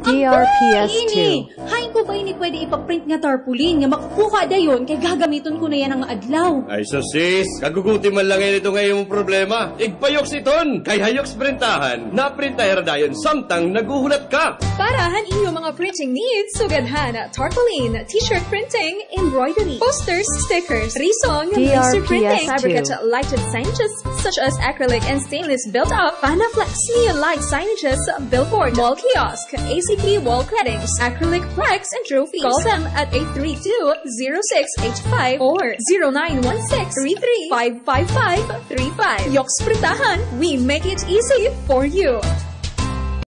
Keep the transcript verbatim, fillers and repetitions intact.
D R P S two. Hain ko ba ini pwede ipaprint nga tarpaulin nga makukuha dayon kay gagamiton ko na yan ang adlaw. Ay so sis, kaguguti man lang yan ito ngayong problema. Igpayoks iton, kay YOKS Printahann. Naprintaher dayon samtang naguhulat ka. Parahan iyo mga printing needs, sugadhan, tarpaulin, t-shirt printing, embroidery, posters, stickers, risong, laser printing, fabricate lighted signages such as acrylic and stainless built-up, Panaflex neon light signages, billboard, wall kiosk, A C P wall claddings, acrylic plaques, and trophies. Call them at eight three two, zero six eight five or zero nine one six, three three five five five three five. YOKS Printahann, we make it easy for you.